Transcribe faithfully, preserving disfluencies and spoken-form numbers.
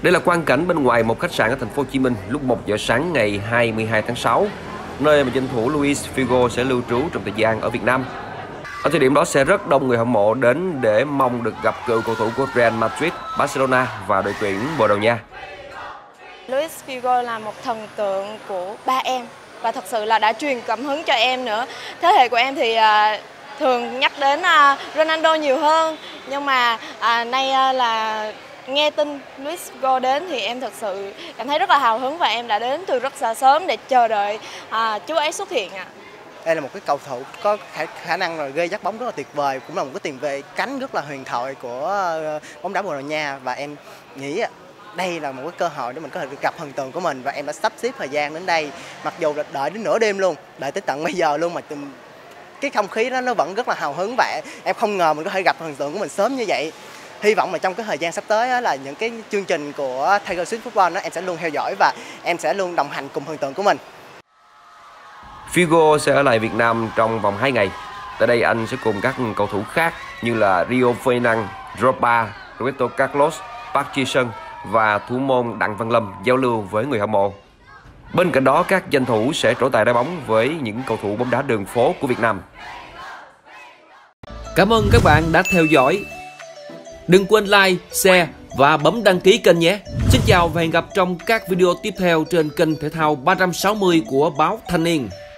Đây là quang cảnh bên ngoài một khách sạn ở thành phố Hồ Chí Minh lúc một giờ sáng ngày hai mươi hai tháng sáu, nơi mà danh thủ Luis Figo sẽ lưu trú trong thời gian ở Việt Nam. Ở thời điểm đó sẽ rất đông người hâm mộ đến để mong được gặp cựu cầu thủ của Real Madrid, Barcelona và đội tuyển Bồ Đào Nha. Luis Figo là một thần tượng của ba em và thật sự là đã truyền cảm hứng cho em nữa. Thế hệ của em thì uh, thường nhắc đến uh, Ronaldo nhiều hơn, nhưng mà uh, nay uh, là nghe tin Luis Figo đến thì em thật sự cảm thấy rất là hào hứng và em đã đến từ rất là sớm để chờ đợi uh, chú ấy xuất hiện ạ. À. Đây là một cái cầu thủ có khả, khả năng là gây dắt bóng rất là tuyệt vời, cũng là một cái tiền vệ cánh rất là huyền thoại của uh, bóng đá Bồ Đào Nha, và em nghĩ đây là một cái cơ hội để mình có thể được gặp thần tượng của mình, và em đã sắp xếp thời gian đến đây, mặc dù là đợi đến nửa đêm luôn, đợi tới tận bây giờ luôn, mà cái không khí đó nó vẫn rất là hào hứng, và em không ngờ mình có thể gặp thần tượng của mình sớm như vậy. Hy vọng là trong cái thời gian sắp tới đó, là những cái chương trình của Taylor Swift Football đó, em sẽ luôn theo dõi và em sẽ luôn đồng hành cùng thần tượng của mình. Figo sẽ ở lại Việt Nam trong vòng hai ngày. Tại đây anh sẽ cùng các cầu thủ khác như là Rio Ferdinand, Drogba, Roberto Carlos, Park Ji-sung và thủ môn Đặng Văn Lâm giao lưu với người hâm mộ. Bên cạnh đó, các danh thủ sẽ trổ tài đá bóng với những cầu thủ bóng đá đường phố của Việt Nam. Cảm ơn các bạn đã theo dõi. Đừng quên like, share và bấm đăng ký kênh nhé. Xin chào và hẹn gặp trong các video tiếp theo trên kênh thể thao ba trăm sáu mươi của báo Thanh Niên.